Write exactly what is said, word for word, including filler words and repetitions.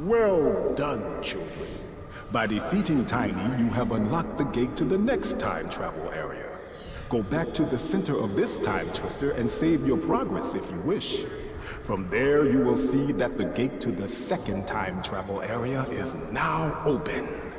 Well done, children. By defeating Tiny, you have unlocked the gate to the next time travel area. Go back to the center of this time twister and save your progress if you wish. From there, you will see that the gate to the second time travel area is now open.